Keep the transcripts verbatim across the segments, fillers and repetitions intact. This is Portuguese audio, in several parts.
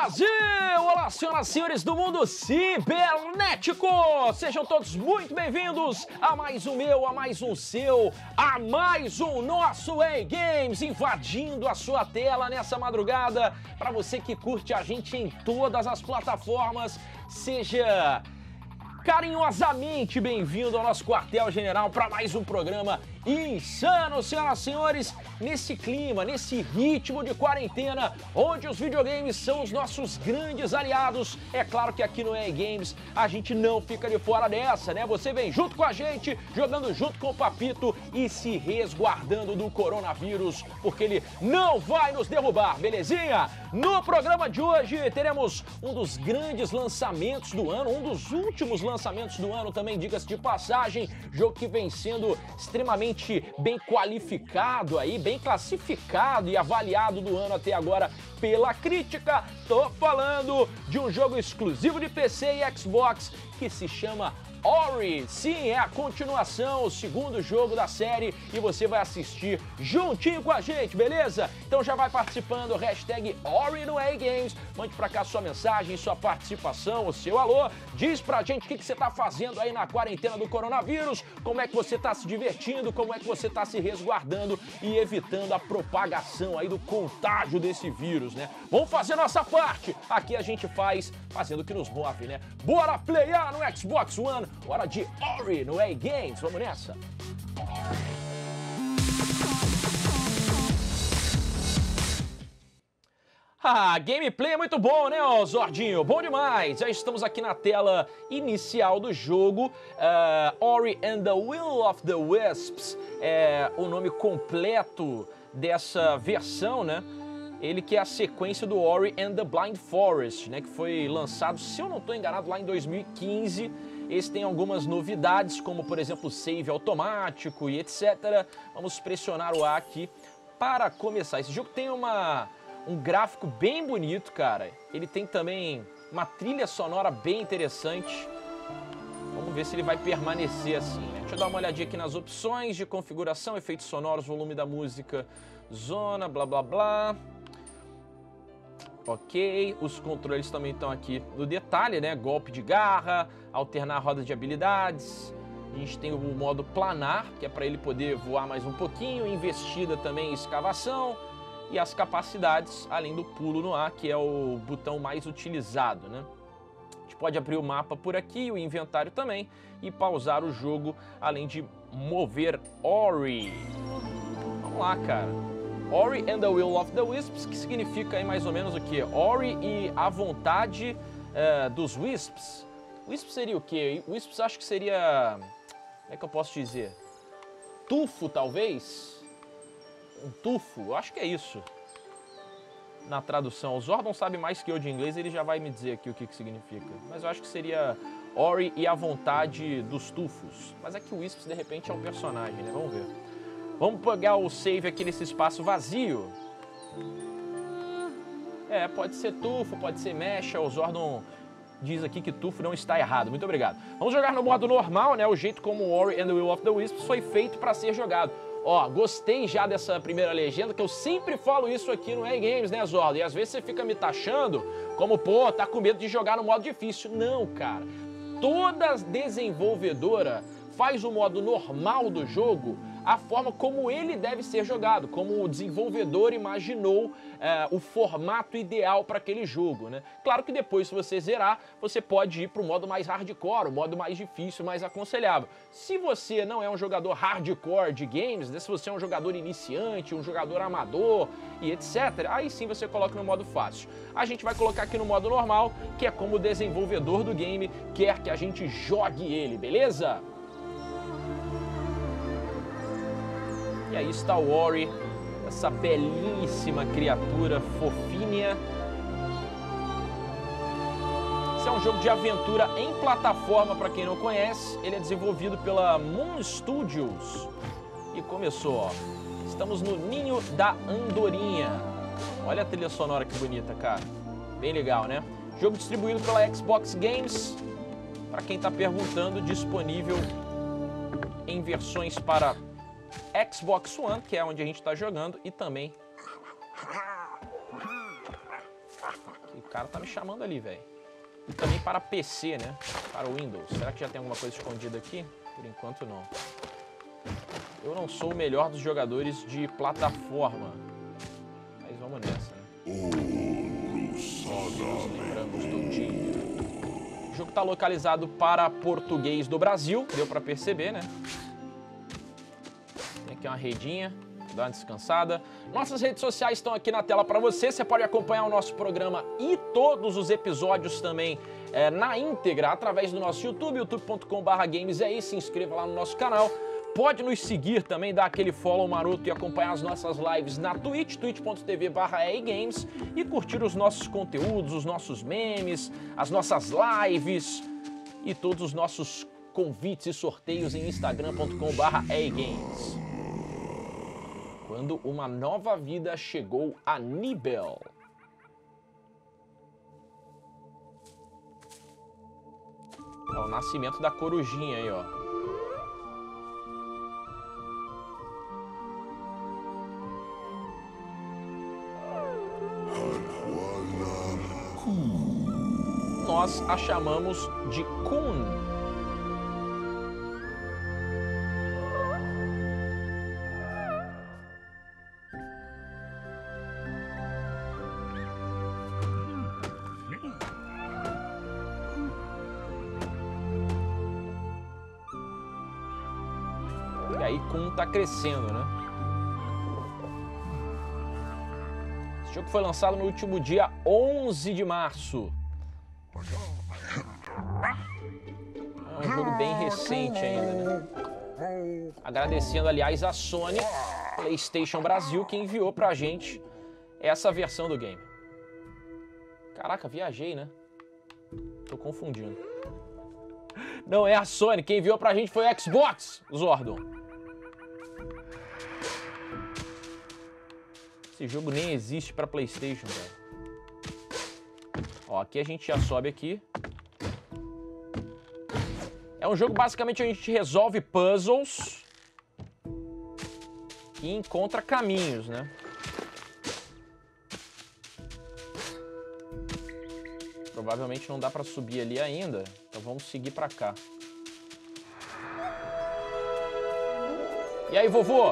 Brasil! Olá, senhoras e senhores do mundo cibernético! Sejam todos muito bem-vindos a mais um meu, a mais um seu, a mais um nosso E A Games, invadindo a sua tela nessa madrugada. Para você que curte a gente em todas as plataformas, seja carinhosamente bem-vindo ao nosso quartel-general para mais um programa insano, senhoras e senhores, nesse clima, nesse ritmo de quarentena, onde os videogames são os nossos grandes aliados. É claro que aqui no E A Games a gente não fica de fora dessa, né? Você vem junto com a gente, jogando junto com o Papito e se resguardando do coronavírus, porque ele não vai nos derrubar, belezinha? No programa de hoje teremos um dos grandes lançamentos do ano, um dos últimos lançamentos do ano também, diga-se de passagem, jogo que vem sendo extremamente bem qualificado aí, bem classificado e avaliado do ano até agora pela crítica. Tô falando de um jogo exclusivo de P C e Xbox que se chama Ori. Sim, é a continuação, o segundo jogo da série e você vai assistir juntinho com a gente, beleza? Então já vai participando, hashtag Ori no E A Games, mande pra cá sua mensagem, sua participação, o seu alô, diz pra gente o que, que você tá fazendo aí na quarentena do coronavírus, como é que você tá se divertindo, como é que você tá se resguardando e evitando a propagação aí do contágio desse vírus, né? Vamos fazer nossa parte, aqui a gente faz fazendo o que nos move, né? Bora playar no Xbox One, hora de Ori no E A Games, vamos nessa! Ah, gameplay é muito bom, né, ó, Zordinho? Bom demais! Já estamos aqui na tela inicial do jogo. Uh, Ori and the Will of the Wisps é o nome completo dessa versão, né? Ele que é a sequência do Ori and the Blind Forest, né? Que foi lançado, se eu não estou enganado, lá em dois mil e quinze. Esse tem algumas novidades, como, por exemplo, save automático e etcétera. Vamos pressionar o A aqui para começar. Esse jogo tem uma... um gráfico bem bonito, cara. Ele tem também uma trilha sonora bem interessante. Vamos ver se ele vai permanecer assim, né? Deixa eu dar uma olhadinha aqui nas opções de configuração, efeitos sonoros, volume da música, zona, blá blá blá. Ok, os controles também estão aqui no detalhe, né? Golpe de garra, alternar rodas de habilidades. A gente tem o modo planar, que é para ele poder voar mais um pouquinho, investida também em escavação. E as capacidades, além do pulo no ar, que é o botão mais utilizado, né? A gente pode abrir o mapa por aqui, o inventário também, e pausar o jogo, além de mover Ori. Vamos lá, cara. Ori and the Will of the Wisps, que significa aí mais ou menos o quê? Ori e a vontade uh, dos Wisps. Wisps seria o quê? Wisps acho que seria... como é que eu posso dizer? Tufo, talvez? Um tufo, eu acho que é isso. Na tradução, o Zordon sabe mais que eu de inglês, ele já vai me dizer aqui o que, que significa. Mas eu acho que seria Ori e a vontade dos tufos. Mas é que o Wisps, de repente, é um personagem, né? Vamos ver. Vamos pegar o save aqui nesse espaço vazio. É, pode ser tufo, pode ser mecha. O Zordon diz aqui que tufo não está errado. Muito obrigado. Vamos jogar no modo normal, né? O jeito como o Ori and the Will of the Wisps foi feito para ser jogado. Ó, gostei já dessa primeira legenda, que eu sempre falo isso aqui no E A Games, né, Zordon? E às vezes você fica me taxando como, pô, tá com medo de jogar no modo difícil. Não, cara. Toda desenvolvedora faz o modo normal do jogo a forma como ele deve ser jogado, como o desenvolvedor imaginou é, o formato ideal para aquele jogo, né? Claro que depois, se você zerar, você pode ir para o modo mais hardcore, o modo mais difícil, mais aconselhável. Se você não é um jogador hardcore de games, né? Se você é um jogador iniciante, um jogador amador e etcétera, aí sim você coloca no modo fácil. A gente vai colocar aqui no modo normal, que é como o desenvolvedor do game quer que a gente jogue ele, beleza? E aí está o Ori, essa belíssima criatura fofinha. Esse é um jogo de aventura em plataforma, para quem não conhece. Ele é desenvolvido pela Moon Studios. E começou, ó. Estamos no Ninho da Andorinha. Olha a trilha sonora que bonita, cara. Bem legal, né? Jogo distribuído pela Xbox Games. Para quem está perguntando, disponível em versões para Xbox One, que é onde a gente está jogando, e também... O que O cara tá me chamando ali, velho. E também para P C, né? Para o Windows. Será que já tem alguma coisa escondida aqui? Por enquanto, não. Eu não sou o melhor dos jogadores de plataforma. Mas vamos nessa, né? Nos lembramos do dia. O jogo tá localizado para português do Brasil. Deu para perceber, né? Tem aqui uma redinha. Dá uma descansada. Nossas redes sociais estão aqui na tela para você. Você pode acompanhar o nosso programa e todos os episódios também é, na íntegra através do nosso YouTube, youtube ponto com barra games. É aí, se inscreva lá no nosso canal. Pode nos seguir também, dar aquele follow maroto e acompanhar as nossas lives na Twitch, twitch ponto tv barra E A Games, e curtir os nossos conteúdos, os nossos memes, as nossas lives e todos os nossos convites e sorteios em instagram ponto com barra E A Games. Quando uma nova vida chegou a Nibel. É o nascimento da corujinha aí, ó. Nós a chamamos de Kun. E aí Kun tá crescendo, né? Esse jogo foi lançado no último dia onze de março. É um jogo bem recente ainda, né? Agradecendo, aliás, a Sony PlayStation Brasil, que enviou pra gente essa versão do game. Caraca, viajei, né? Tô confundindo. Não é a Sony, quem enviou pra gente foi o Xbox, Zordon. Esse jogo nem existe pra PlayStation, velho. Ó, aqui a gente já sobe aqui. É um jogo basicamente onde a gente resolve puzzles e encontra caminhos, né? Provavelmente não dá pra subir ali ainda, então vamos seguir pra cá. E aí, vovô?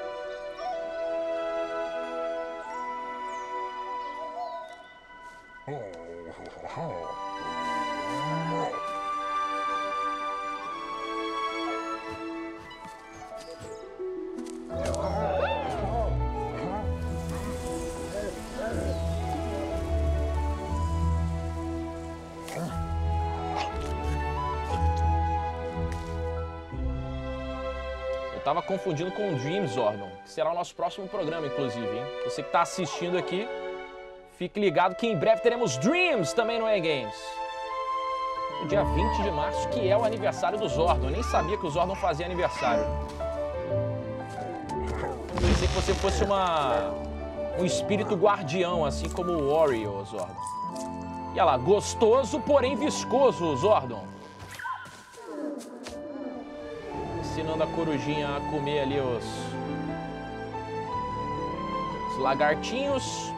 Eu tava confundindo com o Dreams, Zordon, que será o nosso próximo programa, inclusive, hein? Você que tá assistindo aqui, fique ligado que em breve teremos Dreams também no E A Games. No dia vinte de março, que é o aniversário do Zordon. Eu nem sabia que o Zordon fazia aniversário. Pensei que você fosse uma, um espírito guardião, assim como o Wario, Zordon. E olha lá, gostoso, porém viscoso, Zordon. Ensinando a corujinha a comer ali os, os lagartinhos.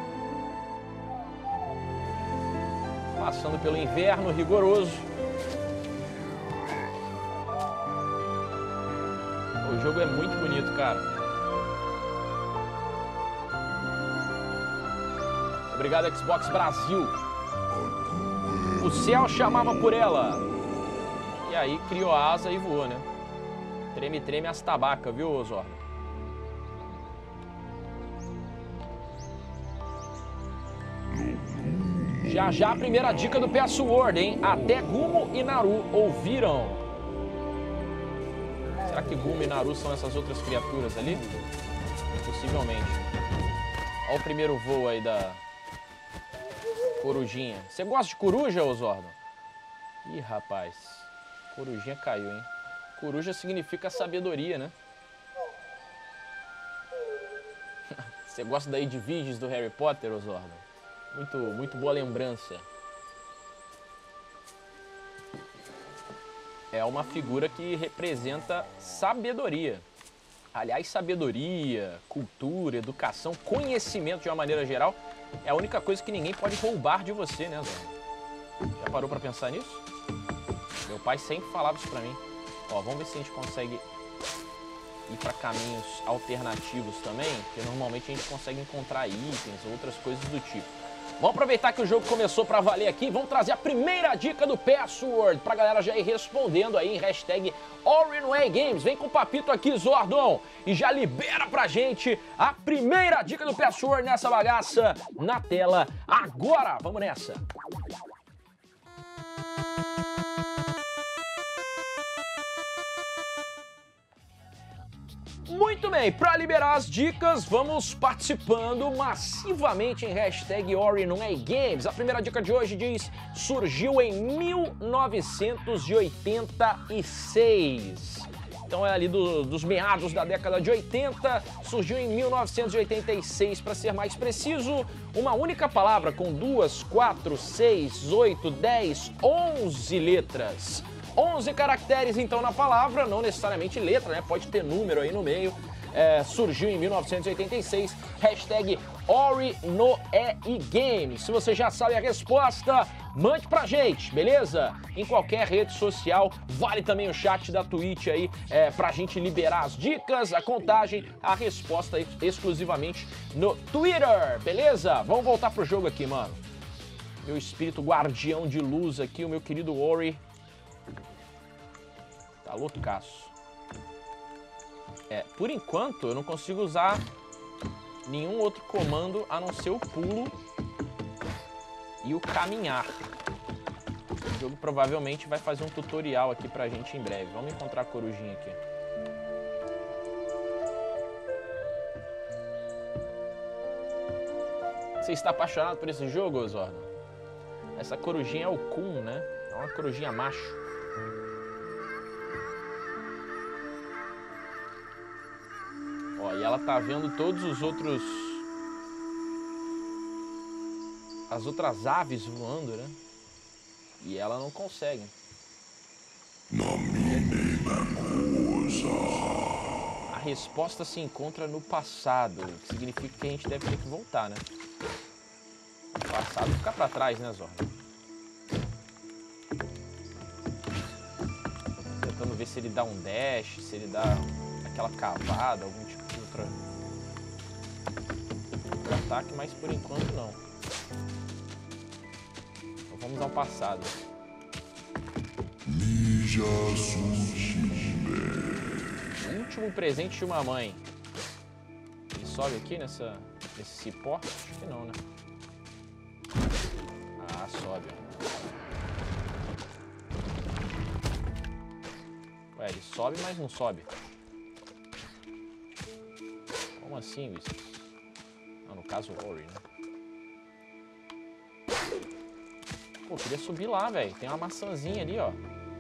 Passando pelo inverno rigoroso. O jogo é muito bonito, cara. Obrigado, Xbox Brasil. O céu chamava por ela. E aí criou a asa e voou, né? Treme, treme as tabacas, viu, Zordon? Já já a primeira dica do Password, hein? Até Gumo e Naru ouviram. Será que Gumo e Naru são essas outras criaturas ali? Possivelmente. Olha o primeiro voo aí da corujinha. Você gosta de coruja, ô Zordon? Ih, rapaz. Corujinha caiu, hein? Coruja significa sabedoria, né? Você gosta daí de vídeos do Harry Potter, ô Zordon? Muito, muito boa lembrança. É uma figura que representa sabedoria. Aliás, sabedoria, cultura, educação, conhecimento de uma maneira geral é a única coisa que ninguém pode roubar de você, né, Zé? Já parou pra pensar nisso? Meu pai sempre falava isso pra mim. Ó, vamos ver se a gente consegue ir para caminhos alternativos também, porque normalmente a gente consegue encontrar itens, outras coisas do tipo. Vamos aproveitar que o jogo começou para valer aqui, vamos trazer a primeira dica do Password pra galera já ir respondendo aí em hashtag Orinway Games. Vem com o papito aqui, Zordon, e já libera pra gente a primeira dica do Password nessa bagaça na tela agora. Vamos nessa! Muito bem, para liberar as dicas, vamos participando massivamente em hashtag Orinway Games. A primeira dica de hoje diz: surgiu em mil novecentos e oitenta e seis. Então é ali do, dos meados da década de oitenta, surgiu em mil novecentos e oitenta e seis, para ser mais preciso, uma única palavra com duas, quatro, seis, oito, dez, onze letras. onze caracteres, então, na palavra, não necessariamente letra, né? Pode ter número aí no meio. É, surgiu em mil novecentos e oitenta e seis, hashtag OriNoeGames. Se você já sabe a resposta, mande pra gente, beleza? Em qualquer rede social, vale também o chat da Twitch aí, é, pra gente liberar as dicas, a contagem, a resposta aí, exclusivamente no Twitter, beleza? Vamos voltar pro jogo aqui, mano. Meu espírito guardião de luz aqui, o meu querido Ori. Tá loucaço. É, por enquanto eu não consigo usar nenhum outro comando a não ser o pulo e o caminhar. O jogo provavelmente vai fazer um tutorial aqui pra gente em breve. Vamos encontrar a corujinha aqui. Você está apaixonado por esse jogo, Zordon? Essa corujinha é o Kun, né? É uma corujinha macho. Ó, e ela tá vendo todos os outros... as outras aves voando, né? E ela não consegue. A resposta se encontra no passado, o que significa que a gente deve ter que voltar, né? O passado fica pra trás, né, Zordon? Tentando ver se ele dá um dash, se ele dá aquela cavada, algum tipo de outra... outro ataque, mas por enquanto não. Então vamos ao passado. O último presente de uma mãe. Ele sobe aqui nessa, nesse cipó? Acho que não, né? Ah, sobe. Ué, ele sobe, mas não sobe. Como assim, Whiskas? Ah, no caso, o Ori, né? Pô, queria subir lá, velho. Tem uma maçãzinha ali, ó.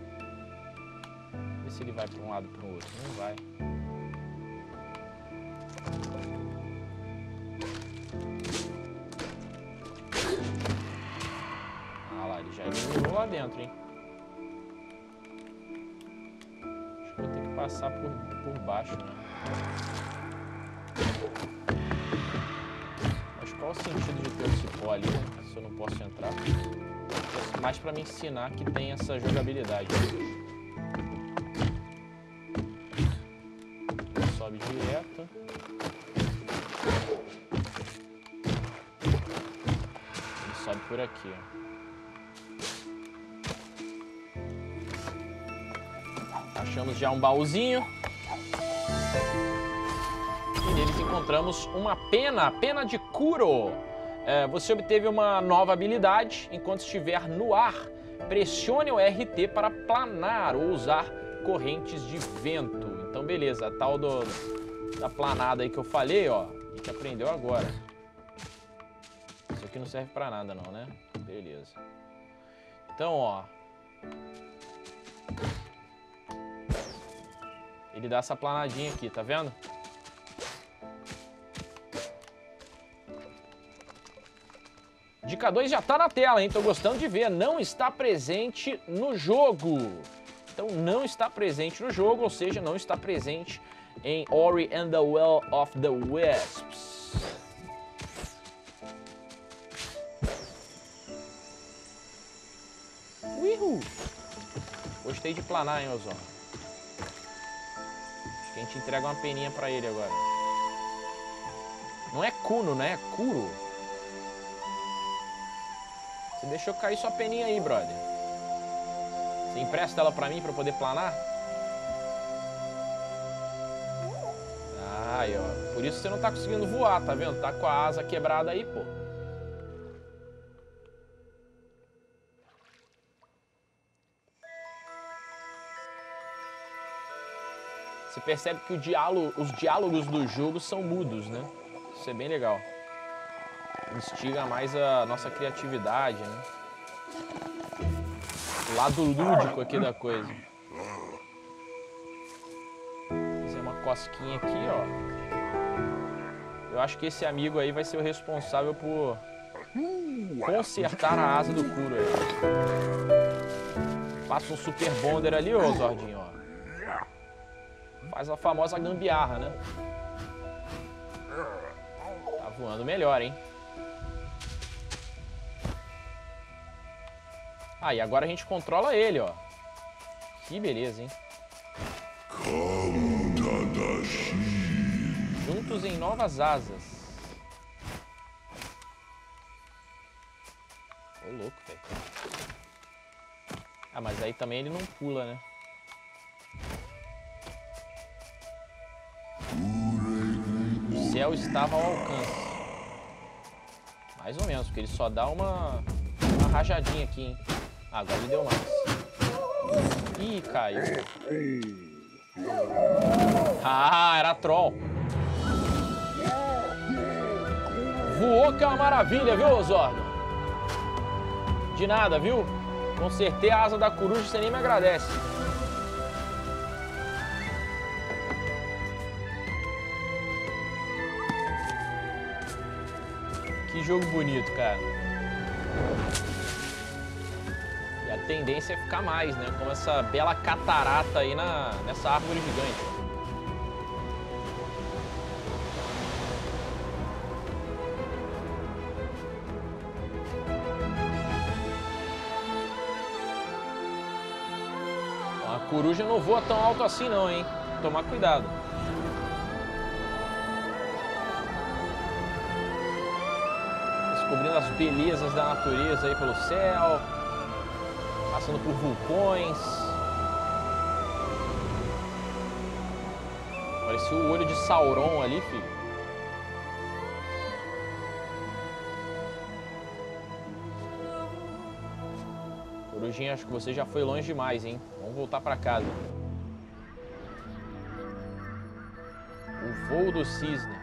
Vê se ele vai pra um lado ou pro outro. Não vai. Ah lá, ele já eliminou lá dentro, hein? Acho que eu vou ter que passar por, por baixo, né? Mas qual o sentido de ter o cipó ali, né? Se eu não posso entrar? Mais pra me ensinar que tem essa jogabilidade. Ele sobe direto. Ele sobe por aqui, ó. Achamos já um baúzinho. E neles encontramos uma pena, a pena de Kuro. É, você obteve uma nova habilidade. Enquanto estiver no ar, pressione o R T para planar ou usar correntes de vento. Então, beleza, a tal do, da planada aí que eu falei, ó, a gente aprendeu agora. Isso aqui não serve pra nada não, né? Beleza. Então, ó, ele dá essa planadinha aqui, tá vendo? Dica dois já tá na tela, hein? Tô gostando de ver. Não está presente no jogo. Então, não está presente no jogo, ou seja, não está presente em Ori and the Will of the Wisps. Uhul. Gostei de planar, hein, Ozor. Acho que a gente entrega uma peninha pra ele agora. Não é Kuno, né? É Kuro. Você deixou cair sua peninha aí, brother. Você empresta ela pra mim pra eu poder planar? Aí, ó. Por isso você não tá conseguindo voar, tá vendo? Tá com a asa quebrada aí, pô. Você percebe que o diálogo, os diálogos do jogo são mudos, né? Isso é bem legal. Instiga mais a nossa criatividade, né? O lado lúdico aqui da coisa. Fazer uma cosquinha aqui, ó. Eu acho que esse amigo aí vai ser o responsável por consertar a asa do Kuro aí. Passa um Super Bonder ali, ô Zordinho, ó. Faz a famosa gambiarra, né? Tá voando melhor, hein? Ah, e agora a gente controla ele, ó. Que beleza, hein? Juntos em novas asas. Ô, louco, velho. Ah, mas aí também ele não pula, né? O céu estava ao alcance. Mais ou menos, porque ele só dá uma, uma rajadinha aqui, hein? Ah, agora ele deu mais. Ih, caiu. Ah, era troll. Voou que é uma maravilha, viu, Ozorno? De nada, viu? Consertei a asa da coruja, você nem me agradece. Que jogo bonito, cara. E a tendência é ficar mais, né? Como essa bela catarata aí na, nessa árvore gigante. A coruja não voa tão alto assim não, hein? Tomar cuidado. Descobrindo as belezas da natureza aí pelo céu. Passando por vulcões. Parecia o olho de Sauron ali, filho. Corujinha, acho que você já foi longe demais, hein? Vamos voltar pra casa. O voo do cisne.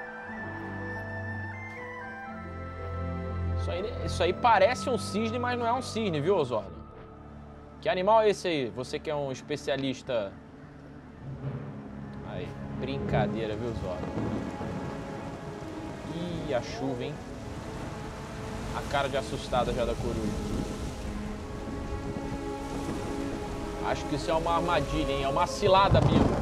Isso aí, isso aí parece um cisne, mas não é um cisne, viu, Ozorno? Que animal é esse aí? Você que é um especialista... Aí, brincadeira, viu, Ozorno? Ih, a chuva, hein? A cara de assustada já da coruja. Acho que isso é uma armadilha, hein? É uma cilada mesmo.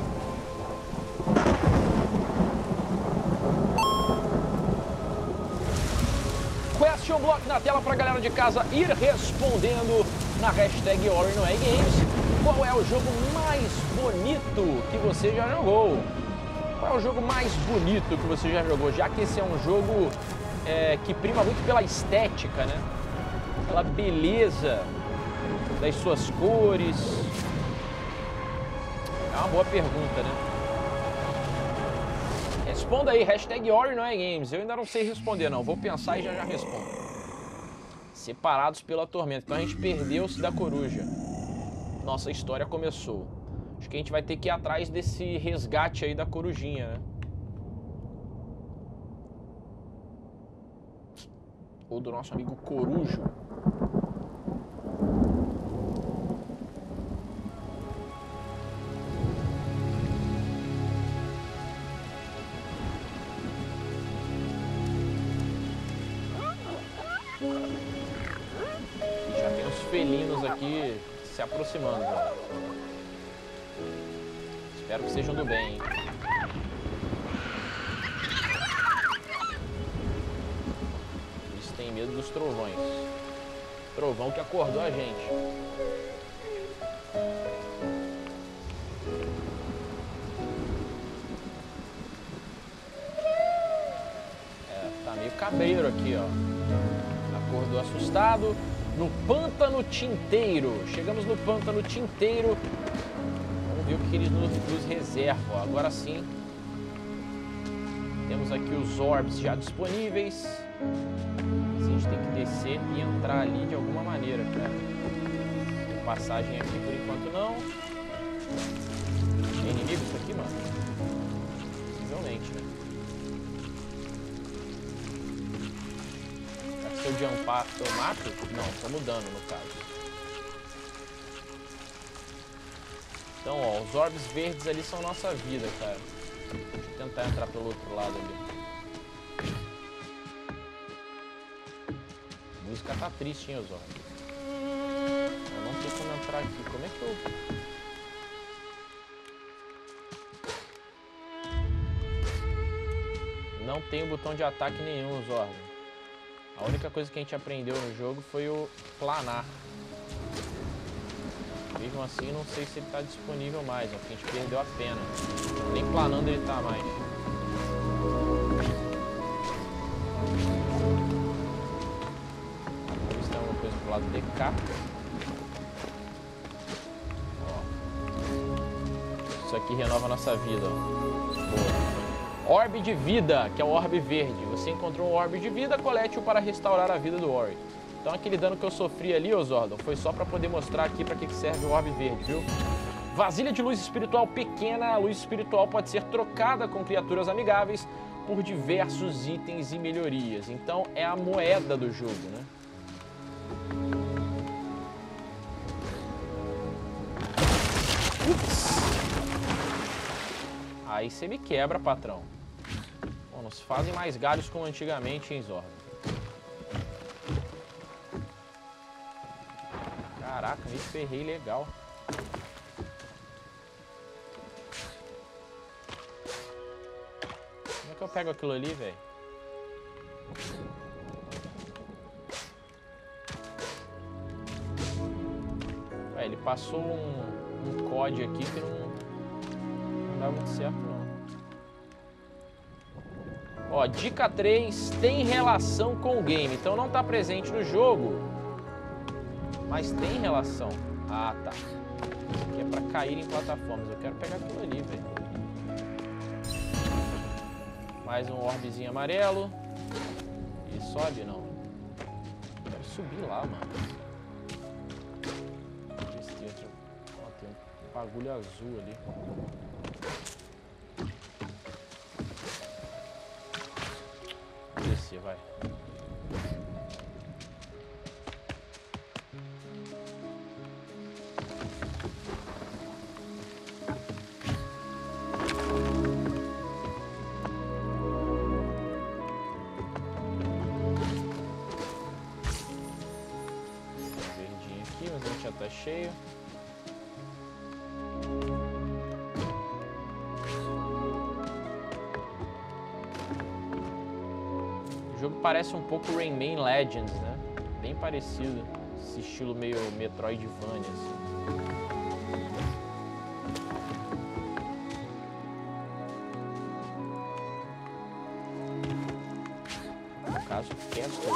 Question Block na tela pra galera de casa ir respondendo na hashtag Ori no Games. Qual é o jogo mais bonito que você já jogou? Qual é o jogo mais bonito que você já jogou? Já que esse é um jogo é, que prima muito pela estética, né? Pela beleza das suas cores. É uma boa pergunta, né? Responda aí, hashtag Ori no Games. Eu ainda não sei responder, não. Vou pensar e já já respondo. Separados pela tormenta. Então a gente perdeu-se da coruja. Nossa história começou. Acho que a gente vai ter que ir atrás desse resgate aí da corujinha, né? Ou do nosso amigo corujo. Felinos aqui se aproximando, velho. Espero que sejam do bem, hein? tem medo dos trovões. Trovão que acordou a gente. É, tá meio cabreiro aqui, ó. Acordou assustado. No Pântano Tinteiro. Chegamos no Pântano Tinteiro. Vamos ver o que eles nos, nos reservam. Agora sim. Temos aqui os orbs já disponíveis. A gente tem que descer e entrar ali de alguma maneira, cara. Tem passagem aqui por enquanto não. Tem inimigo isso aqui, mano? Possivelmente, né? Será que se eu jumpar eu mato? Não, tô mudando no caso. Então, ó, os orbs verdes ali são nossa vida, cara. Deixa eu tentar entrar pelo outro lado ali. A música tá triste, hein, Osório? Eu não sei como entrar aqui. Como é que eu... Não tem o botão de ataque nenhum, Osório. A única coisa que a gente aprendeu no jogo foi o planar. Mesmo assim, não sei se ele tá disponível mais, ó, porque a gente perdeu a pena. Nem planando ele tá mais. Vamos ver se tem alguma coisa pro lado de cá. Ó. Isso aqui renova a nossa vida, ó. Boa. Orbe de vida, que é o orbe verde. Você encontrou um orbe de vida, colete-o para restaurar a vida do Ori. Então aquele dano que eu sofri ali, ô Zordon, foi só para poder mostrar aqui para que que serve o orbe verde, viu? Vasilha de luz espiritual pequena. A luz espiritual pode ser trocada com criaturas amigáveis por diversos itens e melhorias. Então é a moeda do jogo, né? Ups. Aí você me quebra, patrão. Bom, não se fazem mais galhos como antigamente, hein, Zordon? Caraca, me ferrei legal. Como é que eu pego aquilo ali, velho? Ué, ele passou um, um código aqui que não, não dá muito certo, não. Ó, dica três, tem relação com o game. Então não tá presente no jogo, mas tem relação. Ah, tá. Isso aqui é pra cair em plataformas. Eu quero pegar aquilo ali, velho. Mais um orbezinho amarelo. E sobe, não. Eu quero subir lá, mano. Ó, tem um bagulho azul ali. Vou descer, vai. Tá cheio. O jogo parece um pouco Rayman Legends, né? Bem parecido. Esse estilo meio Metroidvania, assim. No caso, Castle.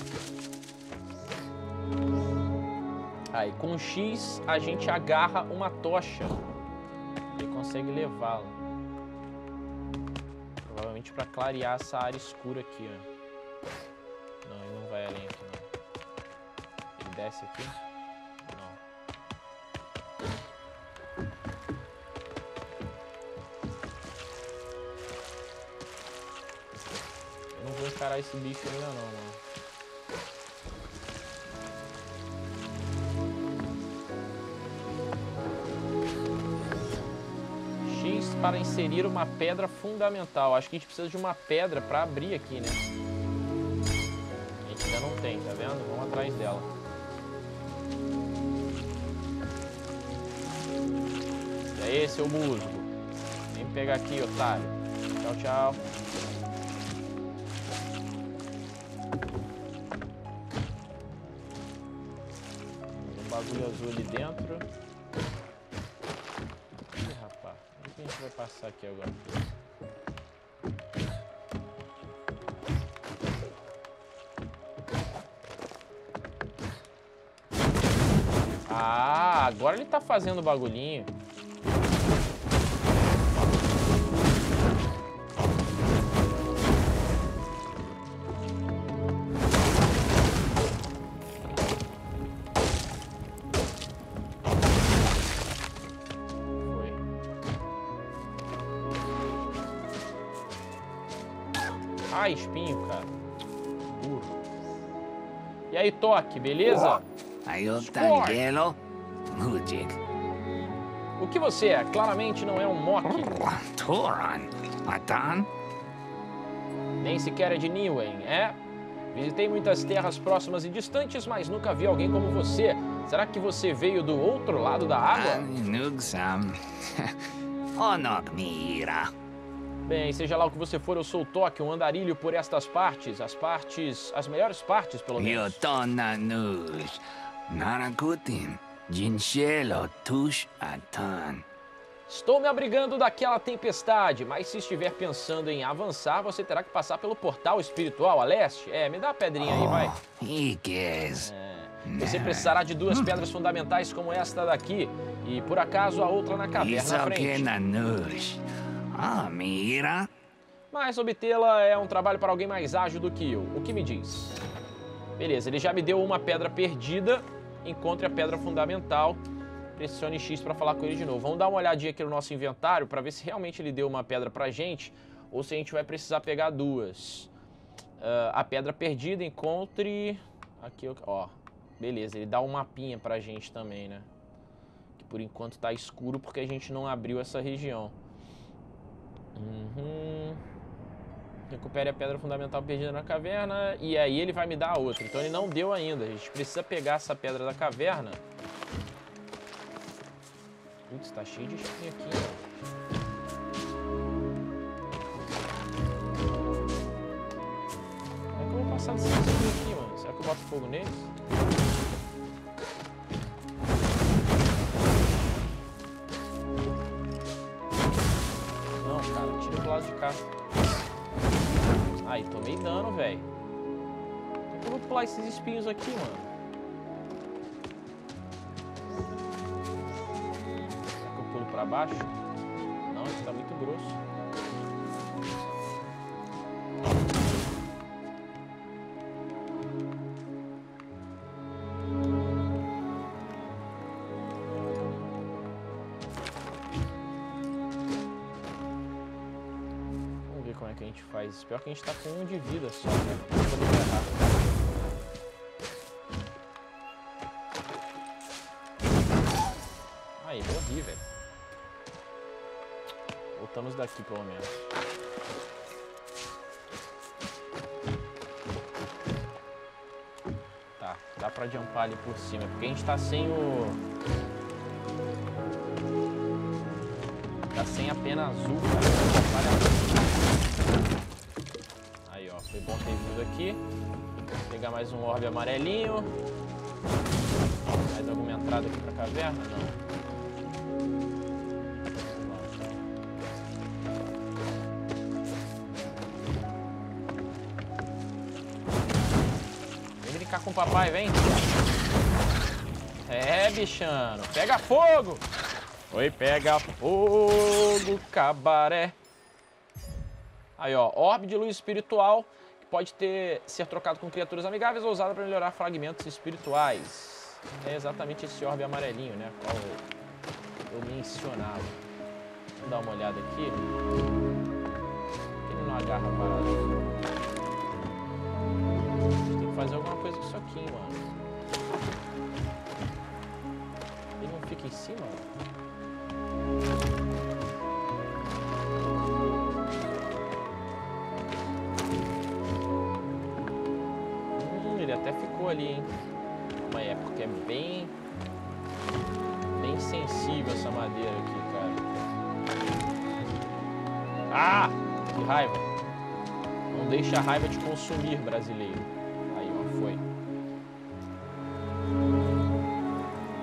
Aí, com X, a gente agarra uma tocha e consegue levá-la. Provavelmente para clarear essa área escura aqui, ó. Não, ele não vai além aqui, não. Ele desce aqui? Não. Eu não vou encarar esse bicho ainda não, mano. Para inserir uma pedra fundamental. Acho que a gente precisa de uma pedra para abrir aqui, né? A gente ainda não tem, tá vendo? Vamos atrás dela. E aí, seu musgo? Vem me pegar aqui, otário. Tchau, tchau. bagulho azul ali dentro. Ih, rapaz. O que a gente vai passar aqui agora? Ah, agora ele tá fazendo o bagulhinho. Foi. Ah, espinho, cara. Burro. E aí, Toque, beleza? Aiutangelo, Mujik. O que você é? Claramente não é um Mock. Toran, Atan? Nem sequer é de Niwen, é? Visitei muitas terras próximas e distantes, mas nunca vi alguém como você. Será que você veio do outro lado da água? Nugsam. Onok Mira. Bem, seja lá o que você for, eu sou o Toque, um andarilho por estas partes. As partes... as melhores partes, pelo menos. Yotona Nush. Narakutin. Jinchelo Tush Atan. Estou me abrigando daquela tempestade, mas se estiver pensando em avançar, você terá que passar pelo portal espiritual a leste. É, me dá a pedrinha aí, vai. Igues. É, você precisará de duas pedras fundamentais como esta daqui. E, por acaso, a outra na caverna na frente. Isokena Nush. Ah, Mira. Mas obtê-la é um trabalho para alguém mais ágil do que eu. O que me diz? Beleza, ele já me deu uma pedra perdida. Encontre a pedra fundamental. Pressione X para falar com ele de novo. Vamos dar uma olhadinha aqui no nosso inventário para ver se realmente ele deu uma pedra pra gente ou se a gente vai precisar pegar duas. Uh, a pedra perdida, encontre... Aqui, ó. Beleza, ele dá um mapinha pra gente também, né? Que por enquanto tá escuro porque a gente não abriu essa região. Uhum. Recupere a pedra fundamental perdida na caverna. E aí ele vai me dar a outra. Então ele não deu ainda. A gente precisa pegar essa pedra da caverna. Putz, tá cheio de espinho aqui, ó. Como é que eu vou passar desse espinho aqui, mano? Será que eu boto fogo neles? Não, cara, tira pro lado de cá. Ai, tomei dano, velho. Como é que eu vou pular esses espinhos aqui, mano? Será que eu pulo pra baixo? Não, isso tá muito grosso. Como é que a gente faz? Pior que a gente tá com um de vida só, né? Aí, morri, velho. Voltamos daqui, pelo menos. Tá, dá pra jumpar ali por cima. Porque a gente tá sem o... Tá sem a pena azul, cara. Aí, ó. Foi bom ter vindo aqui. Vou pegar mais um orbe amarelinho. Mais alguma entrada aqui pra caverna? Não. Vem brincar com o papai, vem. É, bichano. Pega fogo! Oi, pega fogo, cabaré. Aí, ó, orbe de luz espiritual, que pode ter, ser trocado com criaturas amigáveis ou usado para melhorar fragmentos espirituais. É exatamente esse orbe amarelinho, né, qual eu mencionava. Vamos dar uma olhada aqui. Ele não agarra a parada. Tem que fazer alguma coisa com isso aqui, mano. Ele não fica em cima, mano. Hum, ele até ficou ali, hein? Calma aí, é porque é bem... Bem sensível essa madeira aqui, cara. Ah! Que raiva. Não deixa a raiva te consumir, brasileiro. Aí, ó, foi.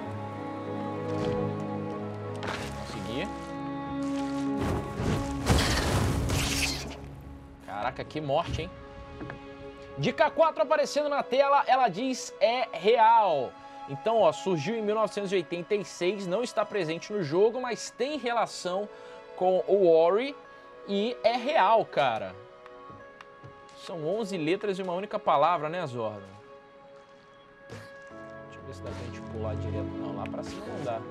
aqui, morte, hein? Dica quatro aparecendo na tela, ela diz é real. Então, ó, surgiu em mil novecentos e oitenta e seis, não está presente no jogo, mas tem relação com o Ori e é real, cara. São onze letras e uma única palavra, né, Zorda? Deixa eu ver se dá pra gente pular direto. Não, lá pra cima não dá.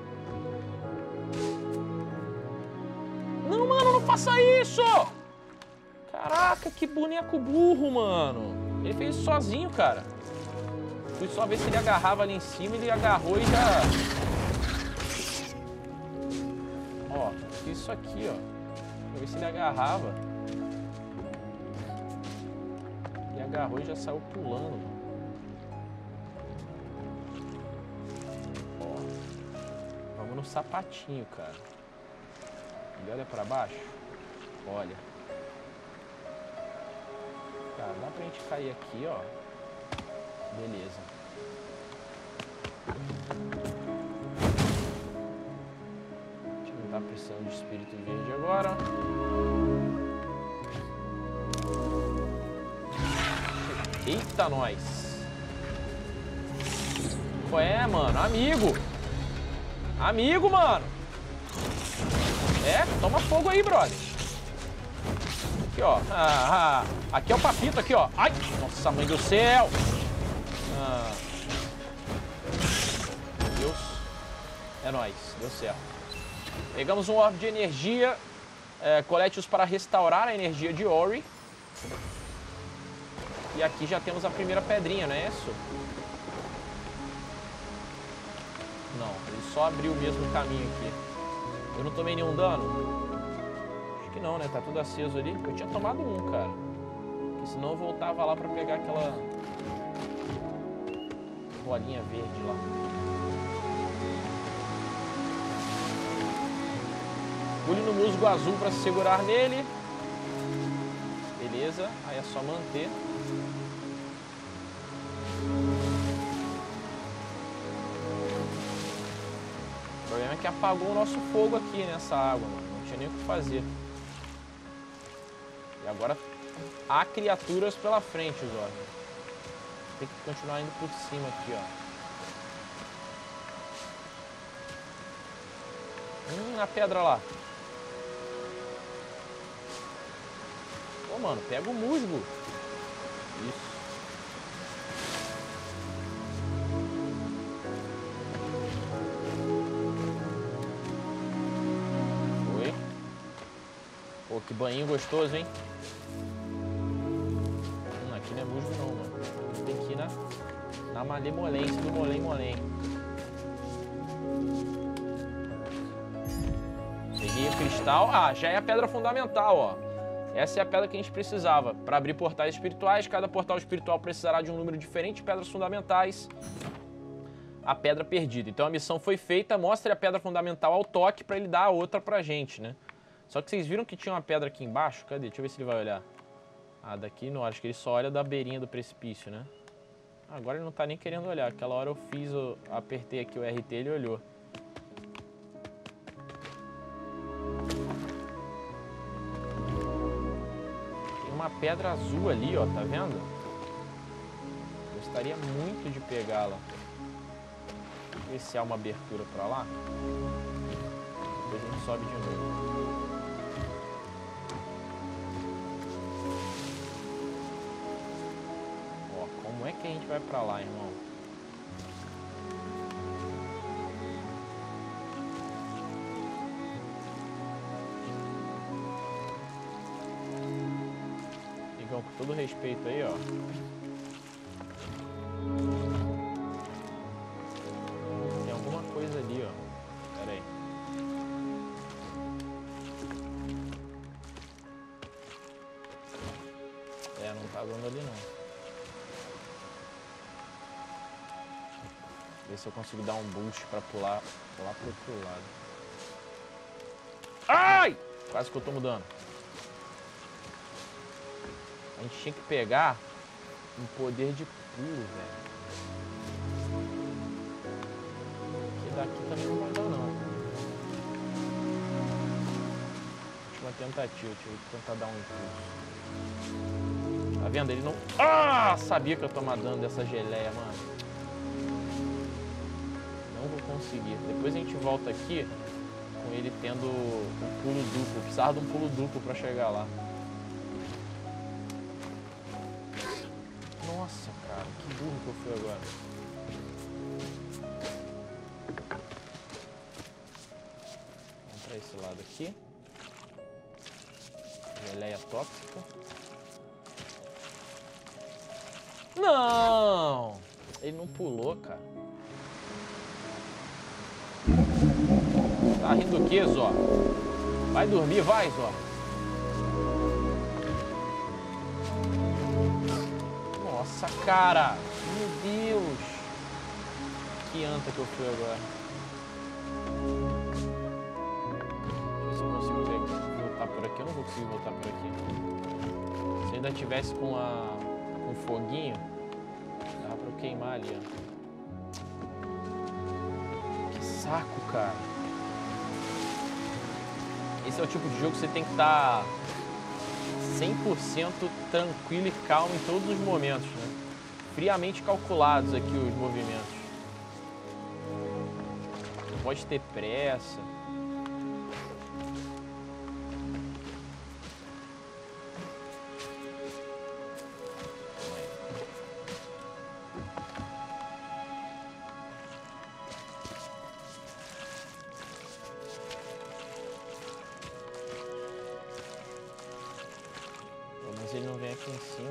Não, mano, não faça isso! Caraca, que boneco burro, mano. Ele fez isso sozinho, cara. Fui só ver se ele agarrava ali em cima, ele agarrou e já... Ó, fiz isso aqui, ó. Pra ver se ele agarrava. Ele agarrou e já saiu pulando, mano. Ó, vamos no sapatinho, cara. Ele olha pra baixo. Olha. Cara, dá pra gente cair aqui, ó. Beleza. A gente não tá precisando de espírito verde agora. Eita, nós. Qual é, mano? Amigo. Amigo, mano. É, toma fogo aí, brother. Aqui, ó. Ah, ah. Aqui é o papito, aqui, ó. Ai, nossa, mãe do céu. Ah. Deus. É nóis, deu certo. Pegamos um orbe de energia. É, colete-os para restaurar a energia de Ori. E aqui já temos a primeira pedrinha, não é isso? Não, ele só abriu o mesmo caminho aqui. Eu não tomei nenhum dano? Acho que não, né? Tá tudo aceso ali. Eu tinha tomado um, cara. Porque senão eu voltava lá pra pegar aquela bolinha verde lá. Pule no musgo azul pra se segurar nele. Beleza. Aí é só manter. O problema é que apagou o nosso fogo aqui nessa água, mano. Não tinha nem o que fazer. E agora há criaturas pela frente, Zorda. Tem que continuar indo por cima aqui, ó. Hum, a pedra lá. Ô, mano, pega o musgo. Isso. Foi. Pô, que banhinho gostoso, hein? Hum, aqui não é musgo não, mano. Tem que ir na, na malemolência do molém-molém. Peguei o cristal. Ah, já é a pedra fundamental, ó. Essa é a pedra que a gente precisava para abrir portais espirituais. Cada portal espiritual precisará de um número diferente de pedras fundamentais. A pedra perdida. Então a missão foi feita. Mostre a pedra fundamental ao toque para ele dar a outra pra gente, né? Só que vocês viram que tinha uma pedra aqui embaixo? Cadê? Deixa eu ver se ele vai olhar. Ah, daqui não. Acho que ele só olha da beirinha do precipício, né? Agora ele não tá nem querendo olhar. Aquela hora eu fiz, eu apertei aqui o R T e ele olhou. Uma pedra azul ali, ó, tá vendo? Gostaria muito de pegá-la. Ver se há uma abertura pra lá. Depois a gente sobe de novo. Ó, como é que a gente vai pra lá, irmão? Com todo respeito aí, ó. Tem alguma coisa ali, ó. Pera aí. É, não tá dando ali, não. Ver se eu consigo dar um boost pra pular lá pro outro lado. Ai! Quase que eu tô mudando. A gente tinha que pegar um poder de pulo, velho. Porque daqui também não vai dar, não. Última tentativa, tive que tentar dar um impulso. Tá vendo? Ele não... Ah! Sabia que eu ia tomar dano dessa geleia, mano. Não vou conseguir. Depois a gente volta aqui com ele tendo o pulo duplo. Precisava de um pulo duplo pra chegar lá. Nossa, cara. Que burro que eu fui agora. Vamos pra esse lado aqui. Geleia tóxica. Não! Ele não pulou, cara. Tá rindo o quê, Zó? Vai dormir, vai, Zó. Nossa, cara. Meu Deus. Que anta que eu fui agora. Deixa eu ver se eu consigo voltar por aqui. Eu não vou conseguir voltar por aqui. Se ainda tivesse com a... com foguinho, dava pra eu queimar ali, ó. Que saco, cara. Esse é o tipo de jogo que você tem que estar cem por cento tranquilo e calmo em todos os momentos, né? Friamente calculados aqui os movimentos. Não pode ter pressa. Mas ele não vem aqui em cima.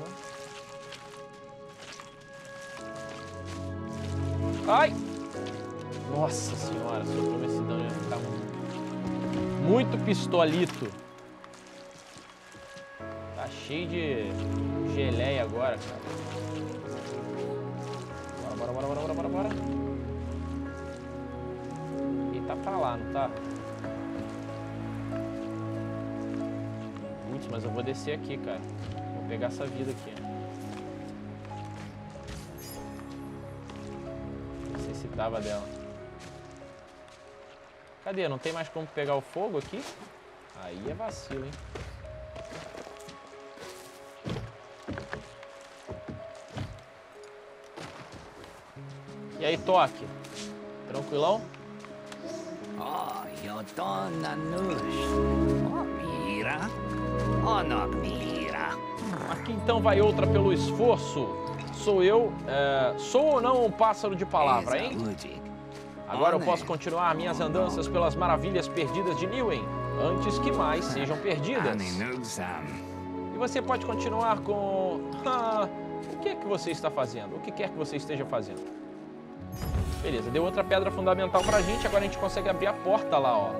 Ai! Nossa senhora, se eu tomo esse dano, eu ia ficar muito, muito pistolito. Tá cheio de geleia agora, cara. Bora, bora, bora, bora, bora, bora. Ele tá pra lá, não tá? Putz, mas eu vou descer aqui, cara. Vou pegar essa vida aqui. Necessitava dela. Cadê? Não tem mais como pegar o fogo aqui? Aí é vacilo, hein? E aí, Toque? Tranquilão? Oh, eu tô na luz. Oh, mira. Oh, não mira. Aqui então vai outra pelo esforço. Sou eu. É... Sou ou não um pássaro de palavra, hein? Agora eu posso continuar minhas andanças pelas maravilhas perdidas de Niwen, antes que mais sejam perdidas. E você pode continuar com... Ah, o que é que você está fazendo? O que quer que você esteja fazendo? Beleza, deu outra pedra fundamental pra gente, agora a gente consegue abrir a porta lá, ó.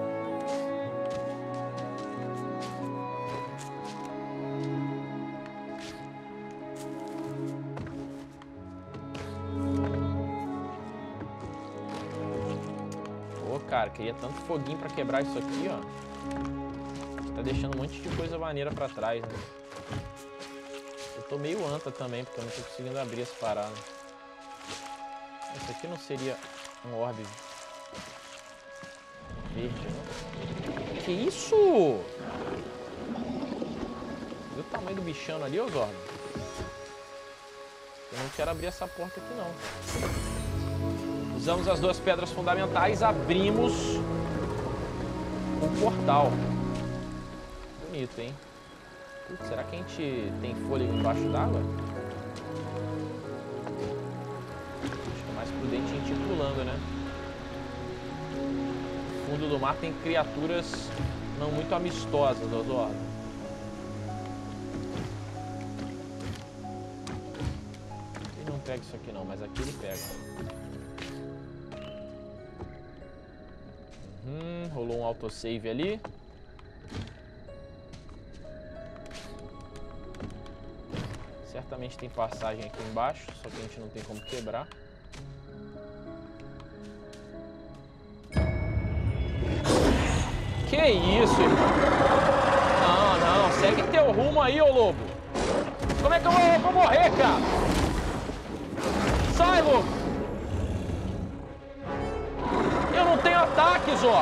Cara, queria tanto foguinho pra quebrar isso aqui, ó. Tá deixando um monte de coisa maneira pra trás, né? Eu tô meio anta também, porque eu não tô conseguindo abrir essa parada. Isso aqui não seria um orbe verde, né? Que isso? Viu o tamanho do bichano ali, ô Zorro? Eu não quero abrir essa porta aqui, não. Usamos as duas pedras fundamentais, abrimos um portal. Bonito, hein? Putz, será que a gente tem fôlego embaixo d'água? Acho que é mais prudente a gente ir pulando, né? No fundo do mar tem criaturas não muito amistosas, Oswaldo. Ele não pega isso aqui não, mas aqui ele pega. Hum, rolou um autosave ali. Certamente tem passagem aqui embaixo, só que a gente não tem como quebrar. Que isso, irmão? Não, não, segue teu rumo aí, ô lobo. Como é que eu vou, vou morrer, cara? Sai, lobo! Eu não tenho ataques, ó.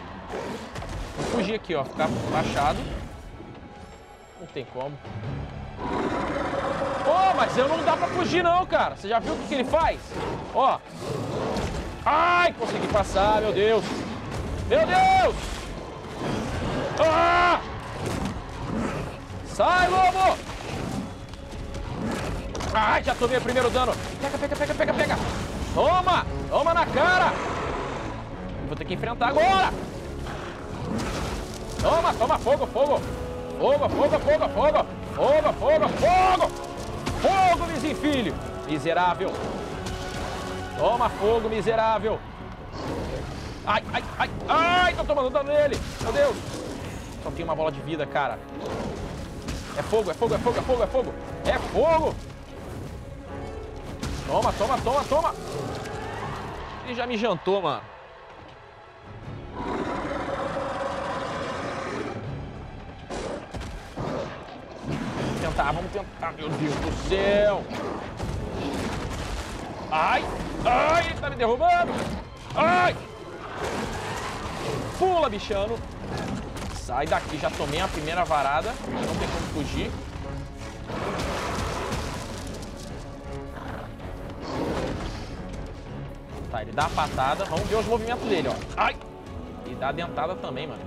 Vou fugir aqui, ó. Ficar baixado. Não tem como. Pô, mas eu não dá pra fugir não, cara. Você já viu o que, que ele faz? Ó. Ai, consegui passar, meu Deus. Meu Deus! Ah! Sai, lobo! Ai, já tomei o primeiro dano. Pega, pega, pega, pega, pega. Toma! Toma na cara! Vou ter que enfrentar agora! Toma, toma fogo, fogo! Fogo, fogo, fogo, fogo! Fogo, fogo, fogo! Fogo, vizinho filho! Miserável! Toma fogo, miserável! Ai, ai, ai, ai! Tô tomando dano nele! Meu Deus! Só tem uma bola de vida, cara. É fogo, é fogo, é fogo, é fogo, é fogo! É fogo! Toma, toma, toma, toma! Ele já me jantou, mano. Vamos tentar, vamos tentar. Meu Deus do céu! Ai! Ai, ele tá me derrubando! Ai! Pula, bichano! Sai daqui, já tomei a primeira varada. Não tem como fugir. Tá, ele dá a patada. Vamos ver os movimentos dele, ó. Ai! E dá a dentada também, mano.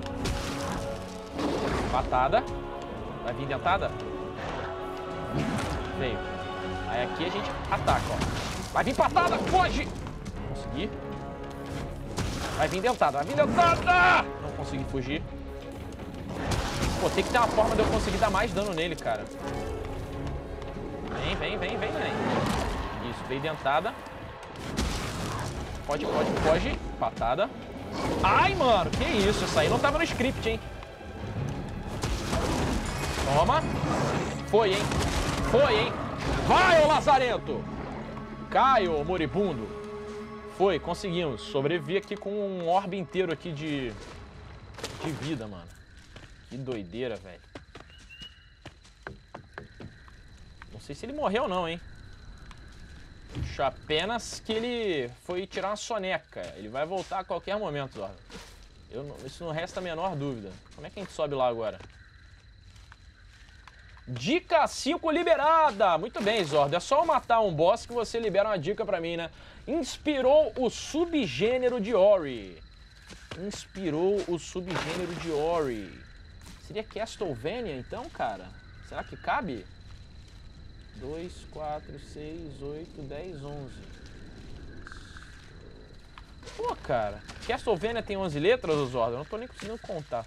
Patada. Vai vir dentada? Veio. Aí aqui a gente ataca, ó. Vai vir patada! Foge! Consegui. Vai vir dentada, vai vir dentada! Não consegui fugir. Pô, tem que ter uma forma de eu conseguir dar mais dano nele, cara. Vem, vem, vem, vem, vem. Isso, veio dentada. Pode, pode, pode. Patada. Ai, mano, que isso? Isso aí não tava no script, hein? Toma. Foi, hein? Foi, hein? Vai, ô lazarento! Cai, ô moribundo. Foi, conseguimos. Sobrevivi aqui com um orbe inteiro aqui de... de vida, mano. Que doideira, velho. Não sei se ele morreu ou não, hein? Puxa, apenas que ele foi tirar uma soneca. Ele vai voltar a qualquer momento, Zorda. Eu não, isso não resta a menor dúvida. Como é que a gente sobe lá agora? Dica cinco liberada! Muito bem, Zorda. É só eu matar um boss que você libera uma dica pra mim, né? Inspirou o subgênero de Ori. Inspirou o subgênero de Ori. Seria Castlevania, então, cara? Será que cabe? dois, quatro, seis, oito, dez, onze. Pô, cara. Castlevania tem onze letras, Zorda? Eu não tô nem conseguindo contar.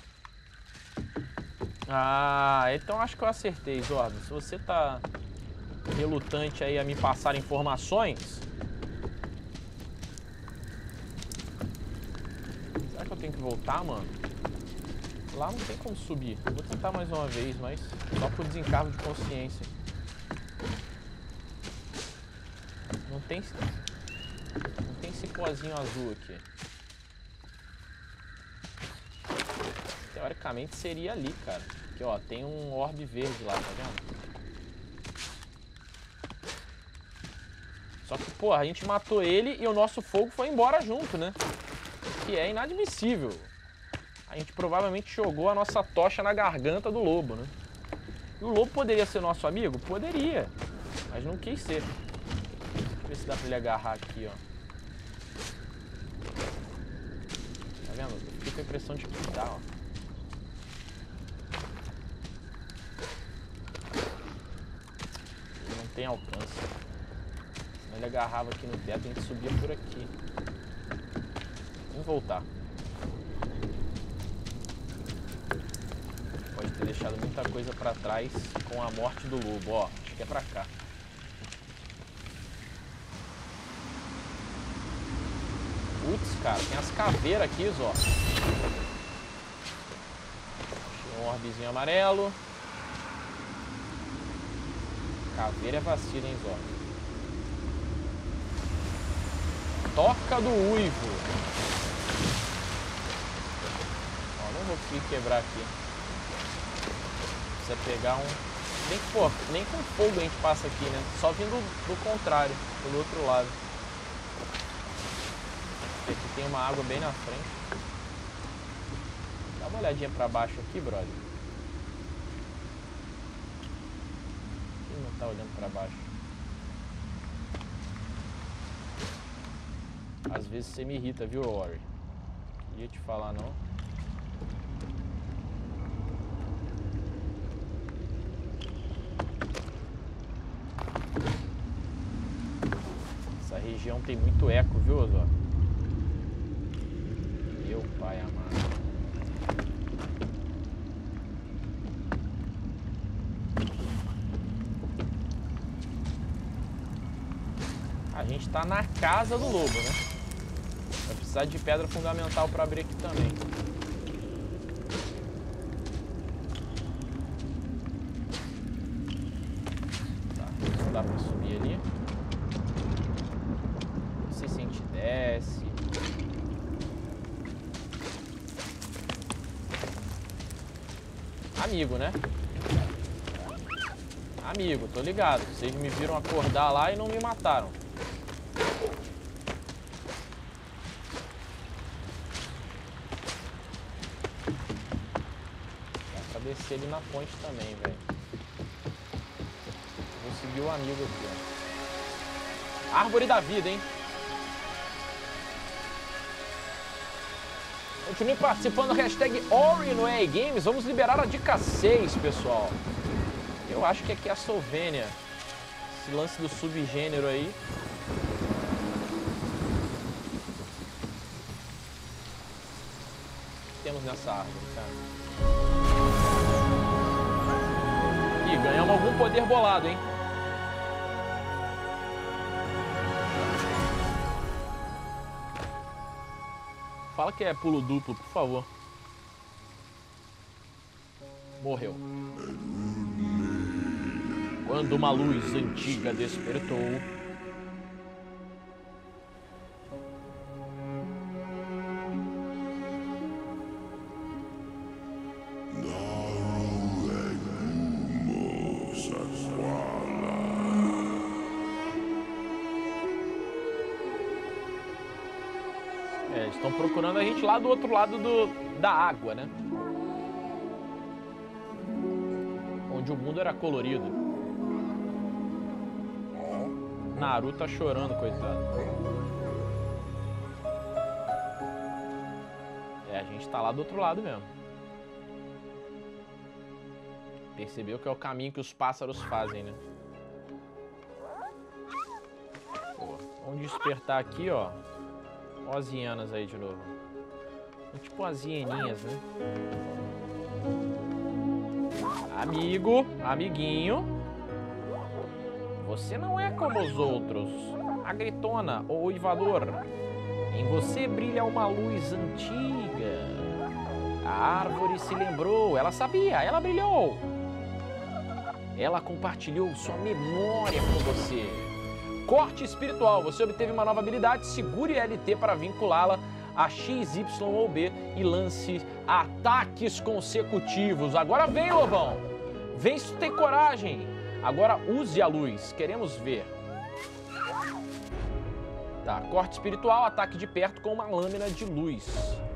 Ah, então acho que eu acertei, Zorda. Se você tá relutante aí a me passar informações... Será que eu tenho que voltar, mano? Lá não tem como subir. Vou tentar mais uma vez, mas só por desencargo de consciência. Não tem... Não tem cipózinho azul aqui. Teoricamente seria ali, cara. Aqui, ó, tem um orbe verde lá, tá vendo? Só que, porra, a gente matou ele e o nosso fogo foi embora junto, né? Que é inadmissível. A gente provavelmente jogou a nossa tocha na garganta do lobo, né? E o lobo poderia ser nosso amigo? Poderia. Mas não quis ser. Deixa eu ver se dá pra ele agarrar aqui, ó. Tá vendo? Eu fiquei com a impressão de que dá, ó. Ele não tem alcance. Senão ele agarrava aqui no teto e a gente subia por aqui. Vamos voltar. Pode ter deixado muita coisa pra trás com a morte do lobo, ó. Acho que é pra cá. Putz, cara, tem as caveiras aqui, ó. Achei um orbezinho amarelo. Caveira é vacina, hein, Zó. Toca do uivo. Ó, não vou conseguir quebrar aqui. Precisa pegar um... Nem, pô, nem com fogo a gente passa aqui, né? Só vindo do contrário, pelo outro lado. Porque aqui tem uma água bem na frente. Dá uma olhadinha pra baixo aqui, brother. não tá olhando pra baixo? Às vezes você me irrita, viu, Ori? Queria te falar, não. Essa região tem muito eco, viu, Osó? Meu pai amado. A gente tá na casa do lobo, né? Vai precisar de pedra fundamental pra abrir aqui também. Tá, não dá pra subir ali. Não sei se a gente desce. Amigo, né? Amigo, tô ligado. Vocês me viram acordar lá e não me mataram. Descer ali na ponte também, velho. Vou seguir o amigo aqui, ó. Árvore da vida, hein? Continue participando do hashtag Ori no E A Games. Vamos liberar a dica seis, pessoal. Eu acho que aqui é a Solvênia. Esse lance do subgênero aí. O que temos nessa árvore, cara? Ih, ganhamos algum poder bolado, hein? Fala que é pulo duplo, por favor. Morreu. Quando uma luz antiga despertou, é, estão procurando a gente lá do outro lado do, da água, né? Onde o mundo era colorido. Naruto tá chorando, coitado. É, a gente tá lá do outro lado mesmo. Percebeu que é o caminho que os pássaros fazem, né? Pô, vamos despertar aqui, ó. Ó as hienas aí de novo. São tipo as hieninhas, né? Amigo, amiguinho. Você não é como os outros. A gritona, o uivador. Em você brilha uma luz antiga. A árvore se lembrou. Ela sabia, ela brilhou. Ela compartilhou sua memória com você. Corte espiritual. Você obteve uma nova habilidade. Segure L T para vinculá-la a X, Y ou B e lance ataques consecutivos. Agora vem, lobão. Vem se tu tem coragem. Agora use a luz. Queremos ver. Tá, corte espiritual, ataque de perto com uma lâmina de luz.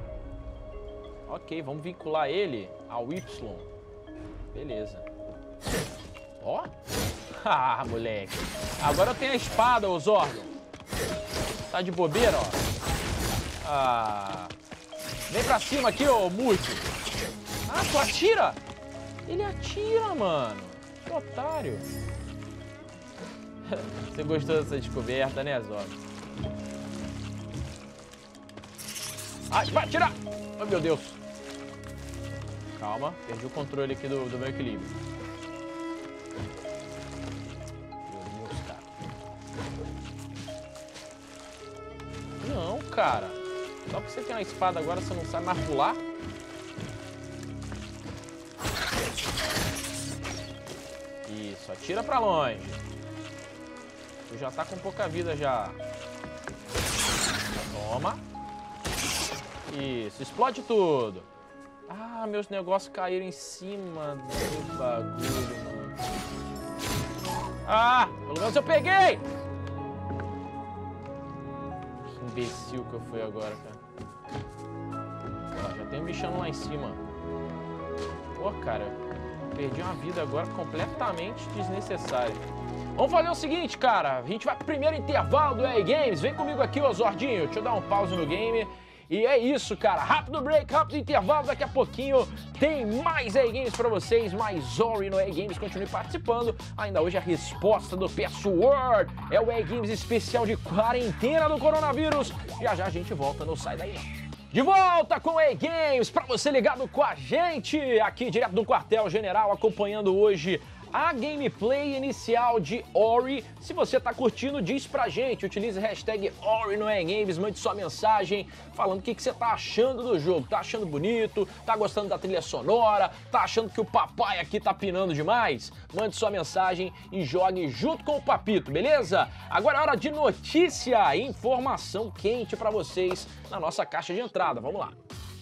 Ok, vamos vincular ele ao Y. Beleza. Ó. Ah, moleque. Agora eu tenho a espada, ô Zordon. Tá de bobeira, ó. Ah. Vem pra cima aqui, ô Mute. Ah, tu atira? Ele atira, mano. Que otário. Você gostou dessa descoberta, né, Zordon? Ai, vai atirar! Oh, meu Deus. Calma, perdi o controle aqui do, do meu equilíbrio. Meu Deus, cara. Não, cara. Só porque você tem uma espada agora, você não sabe mais pular? Isso, atira pra longe. Tu já tá com pouca vida já. Toma. Isso, explode tudo. Ah, meus negócios caíram em cima do bagulho, mano. Ah, pelo menos eu peguei! Que imbecil que eu fui agora, cara. Ó, já tem um bichão lá em cima. Pô, cara. Perdi uma vida agora completamente desnecessária. Vamos fazer o seguinte, cara. A gente vai pro primeiro intervalo do E A Games. Vem comigo aqui, ô Zordinho. Deixa eu dar um pause no game. E é isso, cara. Rápido break, rápido intervalo. Daqui a pouquinho tem mais E A Games pra vocês. Mais Ori no E A Games. Continue participando. Ainda hoje a resposta do Password é o E A Games especial de quarentena do coronavírus. Já já a gente volta, não sai daí não. De volta com o E A Games, pra você ligado com a gente, aqui direto do quartel-general, acompanhando hoje a gameplay inicial de Ori. Se você tá curtindo, diz pra gente, utilize a hashtag Ori no E A Games, mande sua mensagem falando o que, que você tá achando do jogo. Tá achando bonito? Tá gostando da trilha sonora? Tá achando que o papai aqui tá pinando demais? Mande sua mensagem e jogue junto com o papito, beleza? Agora é hora de notícia e informação quente pra vocês na nossa caixa de entrada. Vamos lá.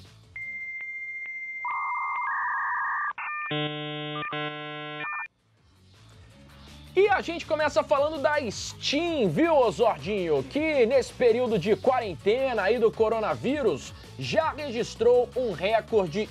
E a gente começa falando da Steam, viu, Zordinho? Que nesse período de quarentena aí do coronavírus já registrou um recorde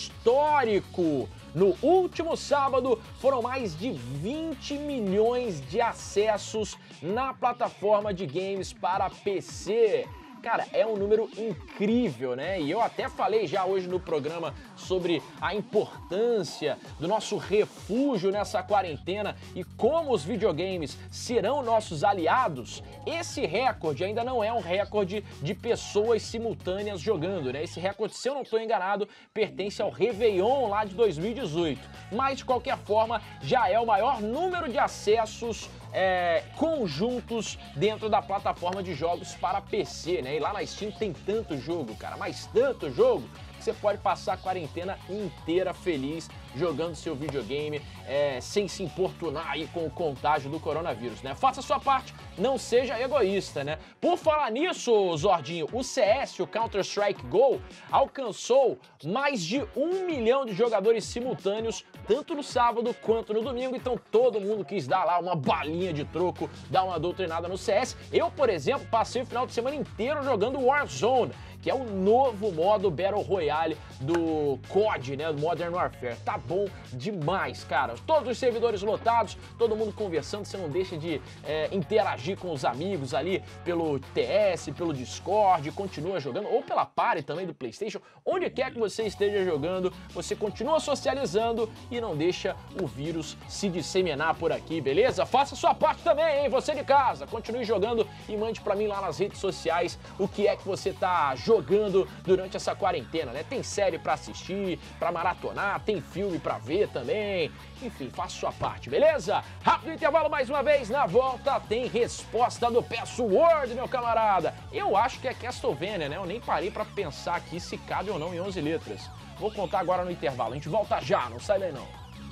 histórico. No último sábado foram mais de vinte milhões de acessos na plataforma de games para P C. Cara, é um número incrível, né? E eu até falei já hoje no programa sobre a importância do nosso refúgio nessa quarentena e como os videogames serão nossos aliados. Esse recorde ainda não é um recorde de pessoas simultâneas jogando, né? Esse recorde, se eu não estou enganado, pertence ao Réveillon lá de dois mil e dezoito. Mas, de qualquer forma, já é o maior número de acessos É, conjuntos dentro da plataforma de jogos para P C, né? E lá na Steam tem tanto jogo, cara, mas tanto jogo que você pode passar a quarentena inteira feliz jogando seu videogame é, sem se importunar aí com o contágio do coronavírus, né? Faça a sua parte, não seja egoísta, né? Por falar nisso, Zordinho, o C S, o Counter-Strike Go, alcançou mais de um milhão de jogadores simultâneos, tanto no sábado quanto no domingo, então todo mundo quis dar lá uma balinha de troco, dar uma doutrinada no C S. Eu, por exemplo, passei o final de semana inteiro jogando Warzone, que é o novo modo Battle Royale do C O D, né, do Modern Warfare. Tá bom demais, cara. Todos os servidores lotados, todo mundo conversando, você não deixa de é, interagir com os amigos ali pelo T S, pelo Discord, continua jogando, ou pela Party também do PlayStation, onde quer que você esteja jogando, você continua socializando e não deixa o vírus se disseminar por aqui, beleza? Faça a sua parte também, hein, você de casa. Continue jogando e mande pra mim lá nas redes sociais o que é que você tá jogando jogando durante essa quarentena, né? Tem série pra assistir, pra maratonar, tem filme pra ver também. Enfim, faça sua parte, beleza? Rápido intervalo mais uma vez, na volta tem resposta do Password, meu camarada. Eu acho que é Castlevania, né? Eu nem parei pra pensar aqui se cabe ou não em onze letras. Vou contar agora no intervalo, a gente volta já, não sai daí não.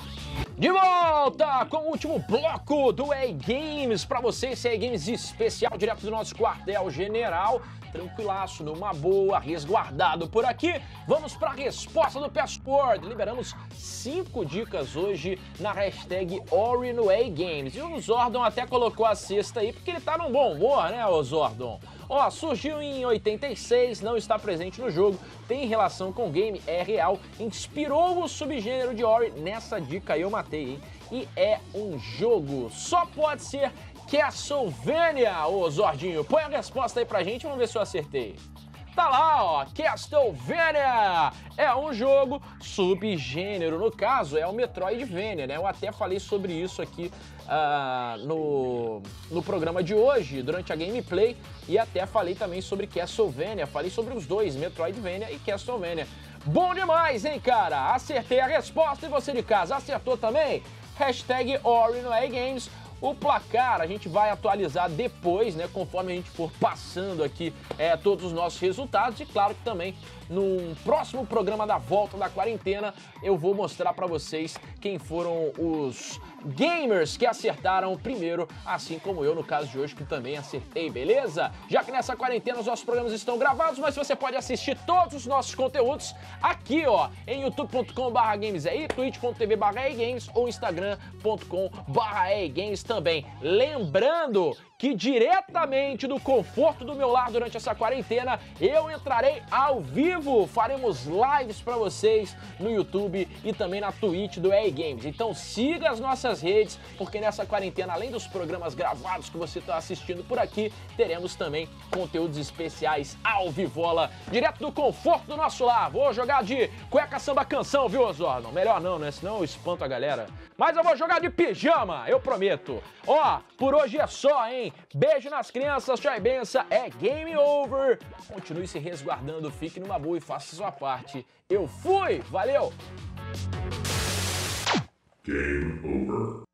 De volta com o último bloco do E A Games pra você, esse E A Games especial direto do nosso quartel-general. Tranquilaço, numa boa, resguardado por aqui. Vamos para a resposta do Password. Liberamos cinco dicas hoje na hashtag Ori no E A Games. E o Zordon até colocou a sexta aí, porque ele tá num bom humor, né, ô Zordon? Ó, surgiu em oitenta e seis, não está presente no jogo, tem relação com o game, é real, inspirou o subgênero de Ori, nessa dica eu matei, hein? E é um jogo, só pode ser Castlevania, ô Zordinho. Põe a resposta aí pra gente, vamos ver se eu acertei. Tá lá, ó, Castlevania é um jogo subgênero, no caso é o Metroidvania, né? Eu até falei sobre isso aqui uh, no, no programa de hoje, durante a gameplay, e até falei também sobre Castlevania, falei sobre os dois, Metroidvania e Castlevania. Bom demais, hein, cara? Acertei a resposta e você de casa acertou também? Hashtag Ori no E A Games. O placar a gente vai atualizar depois, né, conforme a gente for passando aqui é, todos os nossos resultados. E claro que também num próximo programa da volta da quarentena eu vou mostrar pra vocês quem foram os gamers que acertaram primeiro, assim como eu no caso de hoje que também acertei, beleza? Já que nessa quarentena os nossos programas estão gravados, mas você pode assistir todos os nossos conteúdos aqui, ó, em youtube ponto com barra games aí, twitch ponto tv barra games ou instagram ponto com barra games. também. Lembrando que diretamente do conforto do meu lar durante essa quarentena, eu entrarei ao vivo, faremos lives para vocês no YouTube e também na Twitch do E A Games. Então siga as nossas redes, porque nessa quarentena, além dos programas gravados que você está assistindo por aqui, teremos também conteúdos especiais ao vivola, direto do conforto do nosso lar. Vou jogar de cueca samba canção, viu, Osório? Melhor não, né? Senão eu espanto a galera. Mas eu vou jogar de pijama, eu prometo. Ó, por hoje é só, hein? Beijo nas crianças, tchau e benção, é game over. Continue se resguardando, fique numa boa e faça sua parte. Eu fui, valeu! Game over.